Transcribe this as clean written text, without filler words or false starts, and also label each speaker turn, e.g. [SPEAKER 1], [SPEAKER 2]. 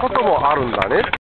[SPEAKER 1] こともあるんだね。